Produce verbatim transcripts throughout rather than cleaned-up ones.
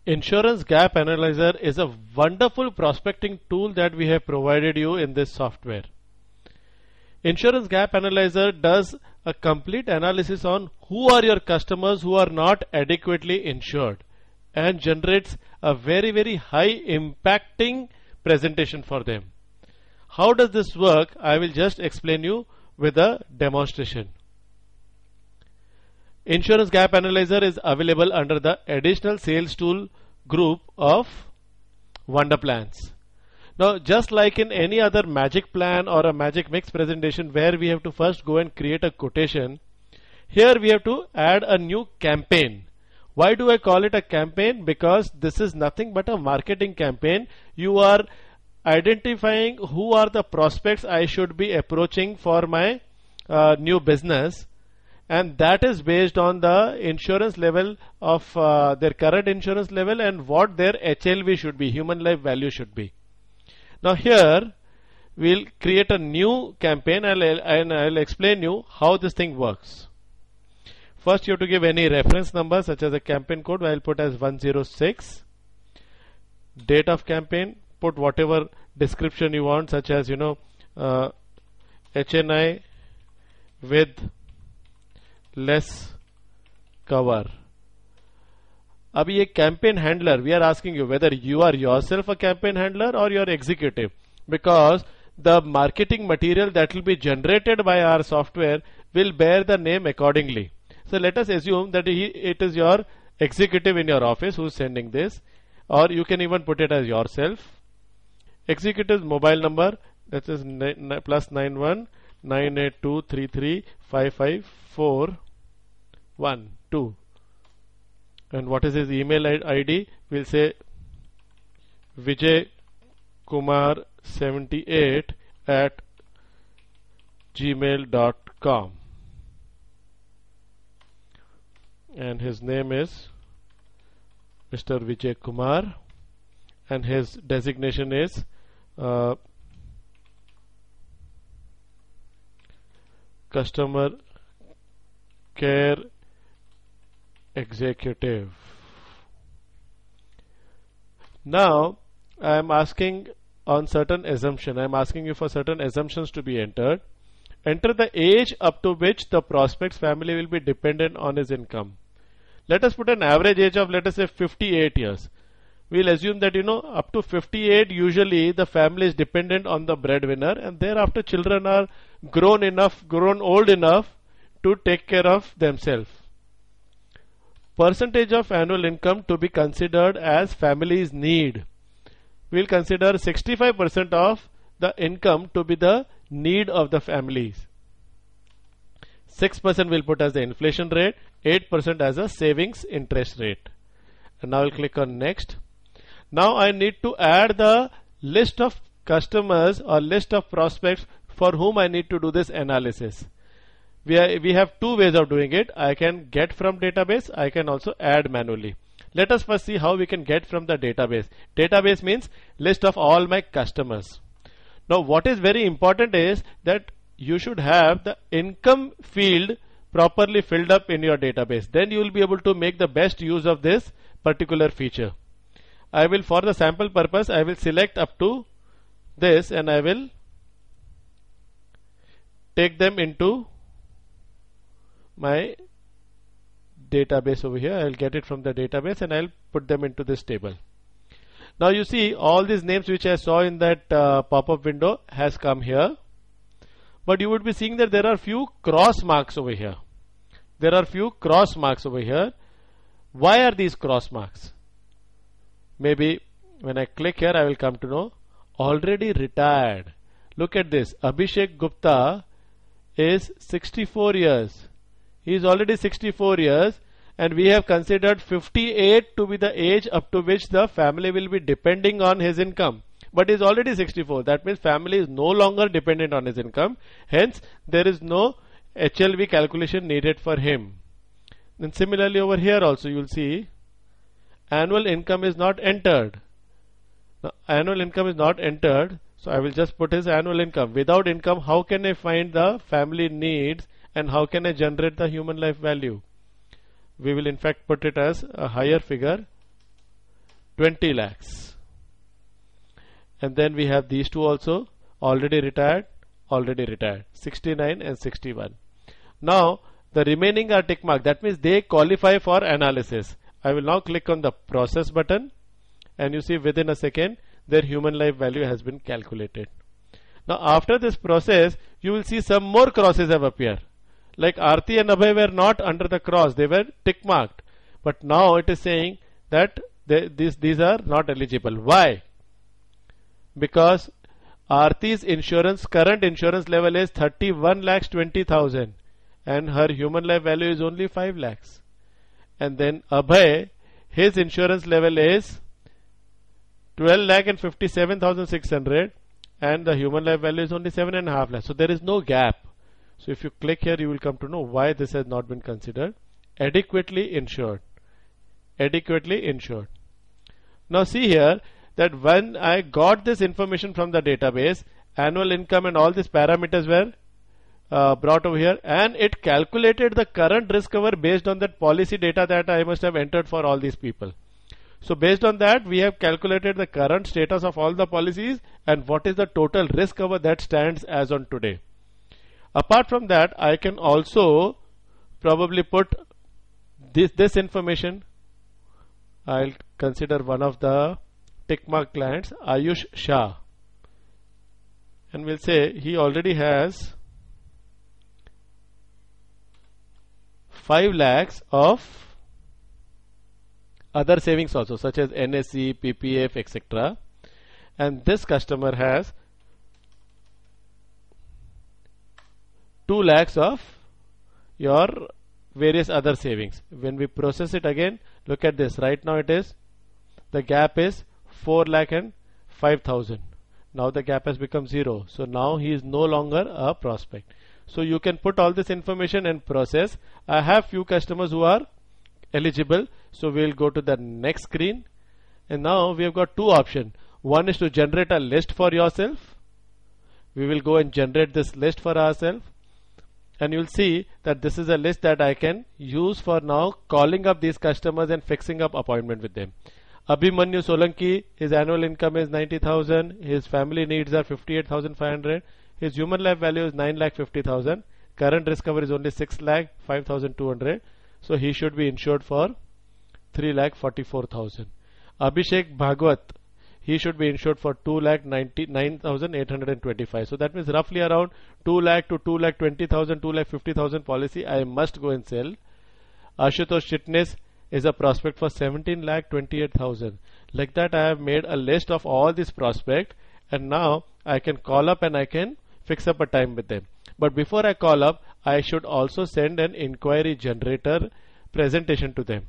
Insurance Gap Analyzer is a wonderful prospecting tool that we have provided you in this software. Insurance Gap Analyzer does a complete analysis on who are your customers who are not adequately insured and generates a very very high impacting presentation for them. How does this work? I will just explain you with a demonstration. Insurance Gap Analyzer is available under the additional sales tool group of Wonder Plans. Now, just like in any other magic plan or a magic mix presentation where we have to first go and create a quotation, here we have to add a new campaign. Why do I call it a campaign? Because this is nothing but a marketing campaign. You are identifying who are the prospects I should be approaching for my uh, new business, and that is based on the insurance level of uh, their current insurance level and what their H L V should be, human life value should be. Now here we'll create a new campaign and I'll, and I'll explain you how this thing works. First you have to give any reference number such as a campaign code. I'll put as one zero six. Date of campaign, put whatever description you want, such as you know uh, H N I with less cover. Abhi a campaign handler, we are asking you whether you are yourself a campaign handler or your executive, because the marketing material that will be generated by our software will bear the name accordingly. So let us assume that he, it is your executive in your office who is sending this, or you can even put it as yourself. Executive's mobile number, that is plus nine one nine eight two three three five five four one two. And what is his email I D? We'll say Vijay Kumar seventy-eight at gmail dot com. And his name is Mister Vijay Kumar, and his designation is uh, customer care executive. Now I am asking on certain assumption. I am asking you for certain assumptions to be entered. Enter the age up to which the prospect's family will be dependent on his income. Let us put an average age of, let us say, fifty-eight years. We'll assume that you know up to fifty-eight usually the family is dependent on the breadwinner, and thereafter children are grown enough, grown old enough to take care of themselves. Percentage of annual income to be considered as family's need. We'll consider sixty-five percent of the income to be the need of the families. six percent we'll put as the inflation rate, eight percent as a savings interest rate. And now I'll click on next. Now I need to add the list of customers or list of prospects for whom I need to do this analysis. We, are, we have two ways of doing it. I can get from database. I can also add manually. Let us first see how we can get from the database. Database means list of all my customers. Now what is very important is that you should have the income field properly filled up in your database. Then you will be able to make the best use of this particular feature. I will, for the sample purpose, I will select up to this and I will take them into my database over here. I will get it from the database and I will put them into this table. Now you see all these names which I saw in that uh, pop-up window has come here. But you would be seeing that there are few cross marks over here. There are few cross marks over here. Why are these cross marks? Maybe when I click here I will come to know. Already retired. Look at this. Abhishek Gupta is sixty-four years. He is already sixty-four years, and we have considered fifty-eight to be the age up to which the family will be depending on his income. But he is already sixty-four. That means family is no longer dependent on his income. Hence, there is no H L V calculation needed for him. Then similarly over here also you will see annual income is not entered. Now, annual income is not entered. So I will just put his annual income. Without income, how can I find the family needs and how can I generate the human life value? We will in fact put it as a higher figure. twenty lakhs. And then we have these two also, already retired, already retired, sixty-nine and sixty-one. Now the remaining are tick mark. That means they qualify for analysis. I will now click on the process button, and you see within a second their human life value has been calculated. Now after this process, you will see some more crosses have appeared. Like Aarti and Abhay were not under the cross, they were tick marked. But now it is saying that they, these, these are not eligible. Why? Because Aarti's insurance, current insurance level is thirty-one lakhs twenty thousand and her human life value is only five lakhs. And then Abhay, his insurance level is twelve lakh and fifty-seven thousand six hundred and the human life value is only seven and a half lakhs. So there is no gap. So if you click here, you will come to know why this has not been considered. Adequately insured. Adequately insured. Now see here that when I got this information from the database, annual income and all these parameters were uh, brought over here, and it calculated the current risk cover based on that policy data that I must have entered for all these people. So based on that, we have calculated the current status of all the policies and what is the total risk cover that stands as on today. Apart from that, I can also probably put this, this information. I'll consider one of the tick mark clients, Ayush Shah, and we'll say he already has five lakhs of other savings also, such as N S C, P P F, et cetera. And this customer has two lakhs of your various other savings. When we process it again, look at this. Right now it is, the gap is four lakh and five thousand. Now the gap has become zero. So now he is no longer a prospect. So you can put all this information and process. I have few customers who are eligible. So we'll go to the next screen. And now we have got two options. One is to generate a list for yourself. We will go and generate this list for ourselves. And you'll see that this is a list that I can use for now calling up these customers and fixing up appointment with them. Abhimanyu Solanki, his annual income is ninety thousand, his family needs are fifty-eight thousand five hundred, his human life value is nine lakh fifty thousand, current risk cover is only six lakh five thousand two hundred, so he should be insured for three lakh forty-four thousand. Abhishek Bhagwat, he should be insured for two lakh ninety-nine thousand eight hundred twenty-five. So that means roughly around two lakh to two lakh twenty thousand, two lakh fifty thousand policy I must go and sell. Ashutosh Chitnis is a prospect for seventeen lakh twenty-eight thousand. Like that, I have made a list of all these prospects, and now I can call up and I can fix up a time with them. But before I call up, I should also send an inquiry generator presentation to them.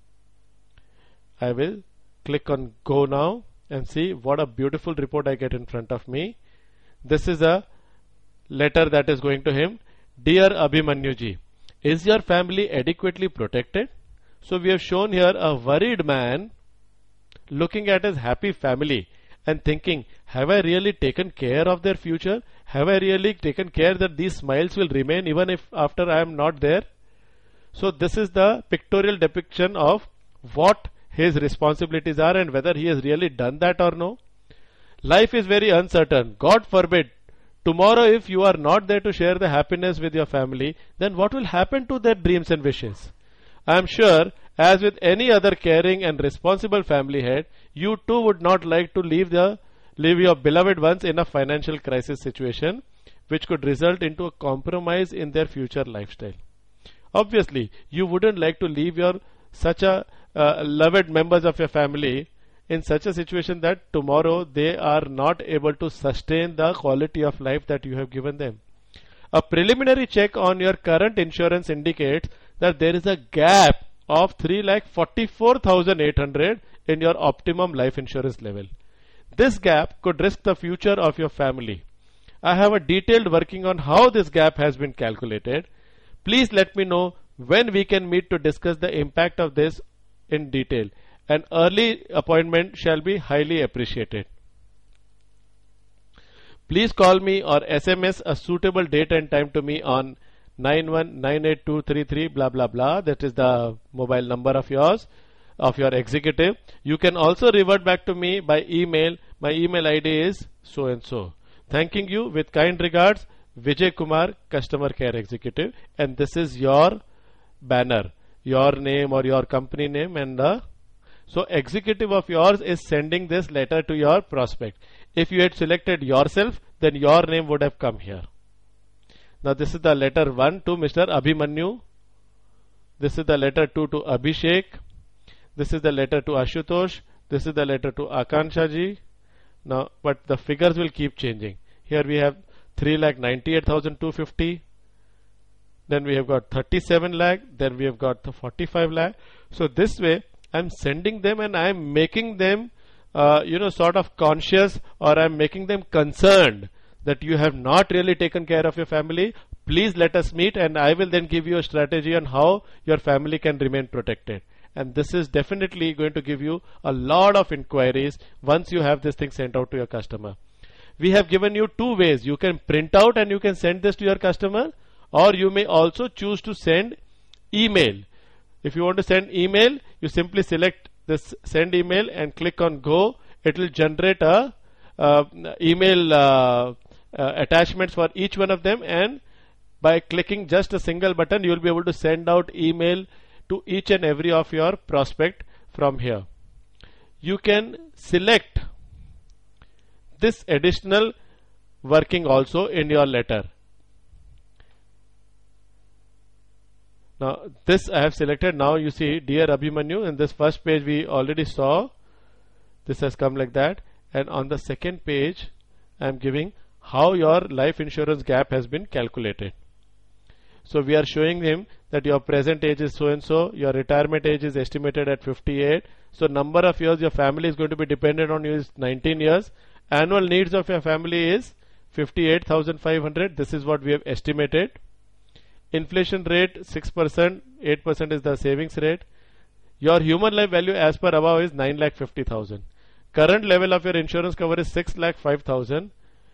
I will click on go now and see what a beautiful report I get in front of me. This is a letter that is going to him. Dear Abhimanyu ji, is your family adequately protected? So we have shown here a worried man looking at his happy family and thinking, have I really taken care of their future? Have I really taken care that these smiles will remain even if after I am not there? So this is the pictorial depiction of what his responsibilities are and whether he has really done that or no. Life is very uncertain. God forbid, tomorrow if you are not there to share the happiness with your family, then what will happen to their dreams and wishes? I am sure, as with any other caring and responsible family head, you too would not like to leave the leave your beloved ones in a financial crisis situation, which could result into a compromise in their future lifestyle. Obviously, you wouldn't like to leave your such a uh, loved members of your family in such a situation that tomorrow they are not able to sustain the quality of life that you have given them. A preliminary check on your current insurance indicates that there is a gap of three lakh forty-four thousand eight hundred in your optimum life insurance level. This gap could risk the future of your family. I have a detailed working on how this gap has been calculated. Please let me know when we can meet to discuss the impact of this in detail. An early appointment shall be highly appreciated. Please call me or S M S a suitable date and time to me on nine one nine eight two three three blah blah blah. That is the mobile number of yours. of your executive. You can also revert back to me by email. My email I D is so and so. Thanking you with kind regards, Vijay Kumar, Customer Care Executive, and this is your banner, your name or your company name, and the so executive of yours is sending this letter to your prospect. If you had selected yourself, then your name would have come here. Now this is the letter one to Mister Abhimanyu. This is the letter two to Abhishek. This is the letter to Ashutosh. This is the letter to Akansha ji. Now, but the figures will keep changing. Here we have three lakh ninety-eight thousand two hundred fifty. Then we have got thirty-seven lakh. Then we have got the forty-five lakh. So this way, I'm sending them and I'm making them, uh, you know, sort of conscious, or I'm making them concerned that you have not really taken care of your family. Please let us meet, and I will then give you a strategy on how your family can remain protected. And this is definitely going to give you a lot of inquiries once you have this thing sent out to your customer. We have given you two ways. You can print out and you can send this to your customer, or you may also choose to send email. If you want to send email, you simply select this send email and click on go. It will generate a uh, email uh, uh, attachments for each one of them, and by clicking just a single button, you will be able to send out email to each and every of your prospect from here. You can select this additional working also in your letter. Now this I have selected. Now you see, dear Abhimanyu, in this first page we already saw this has come like that, and on the second page I am giving how your life insurance gap has been calculated. So we are showing him that your present age is so and so, your retirement age is estimated at fifty-eight. So number of years your family is going to be dependent on you is nineteen years. Annual needs of your family is fifty-eight thousand five hundred. This is what we have estimated. Inflation rate six percent, eight percent is the savings rate. Your human life value as per above is nine lakh fifty thousand. Current level of your insurance cover is six lakh five thousand,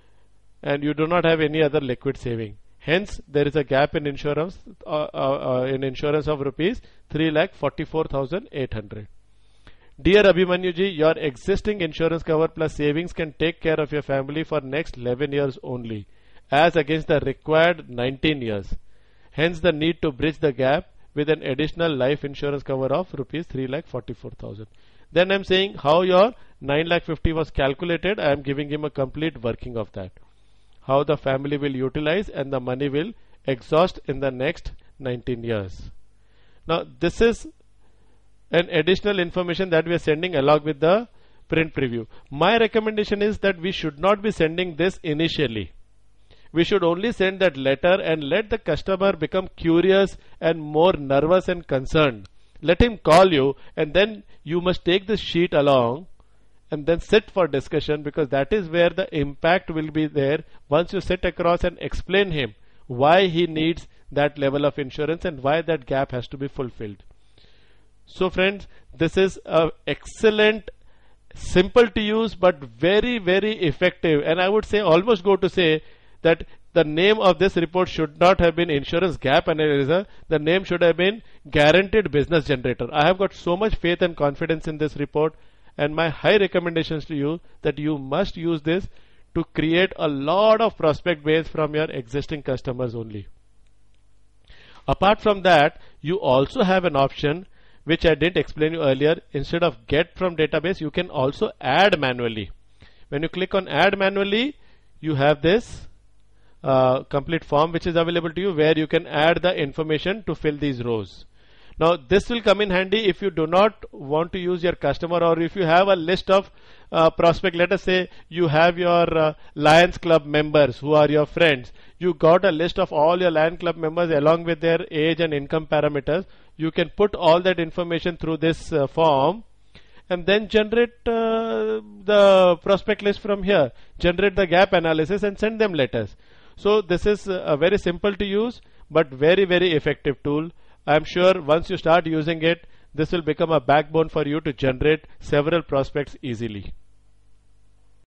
and you do not have any other liquid saving. Hence, there is a gap in insurance uh, uh, uh, in insurance of rupees three lakh forty-four thousand eight hundred. Dear Abhimanyu ji, your existing insurance cover plus savings can take care of your family for next eleven years only, as against the required nineteen years. Hence, the need to bridge the gap with an additional life insurance cover of rupees three lakh forty-four thousand. Then I am saying how your nine lakh fifty was calculated. I am giving him a complete working of that. How the family will utilize and the money will exhaust in the next nineteen years. Now this is an additional information that we are sending along with the print preview. My recommendation is that we should not be sending this initially. We should only send that letter and let the customer become curious and more nervous and concerned. Let him call you, and then you must take this sheet along and then sit for discussion, because that is where the impact will be there once you sit across and explain him why he needs that level of insurance and why that gap has to be fulfilled. So friends, this is a excellent, simple to use but very very effective, and I would say almost go to say that the name of this report should not have been insurance gap analyzer. The name should have been guaranteed business generator. I have got so much faith and confidence in this report, and my high recommendations to you that you must use this to create a lot of prospect base from your existing customers only. Apart from that, you also have an option which I didn't explain you earlier. Instead of get from database, you can also add manually. When you click on add manually, you have this uh, complete form which is available to you, where you can add the information to fill these rows. Now this will come in handy if you do not want to use your customer, or if you have a list of uh, prospect. Let us say you have your uh, Lions Club members who are your friends. You got a list of all your Lions Club members along with their age and income parameters. You can put all that information through this uh, form and then generate uh, the prospect list from here. Generate the gap analysis and send them letters. So this is a very simple to use but very very effective tool. I am sure once you start using it, this will become a backbone for you to generate several prospects easily.